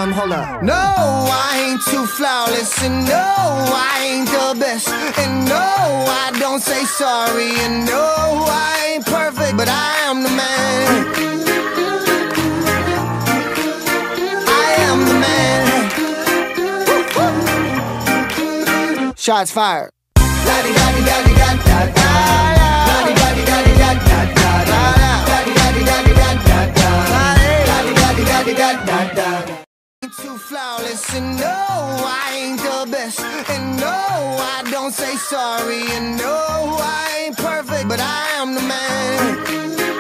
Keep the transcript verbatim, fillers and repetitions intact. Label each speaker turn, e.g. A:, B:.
A: Um, hold up. No, I ain't too flawless, and no, I ain't the best, and no, I don't say sorry, and no, I ain't perfect, but I am the man. I am the man. Shots fired. Too flawless, and no, I ain't the best, and no, I don't say sorry, and no, I ain't perfect, but I am the man.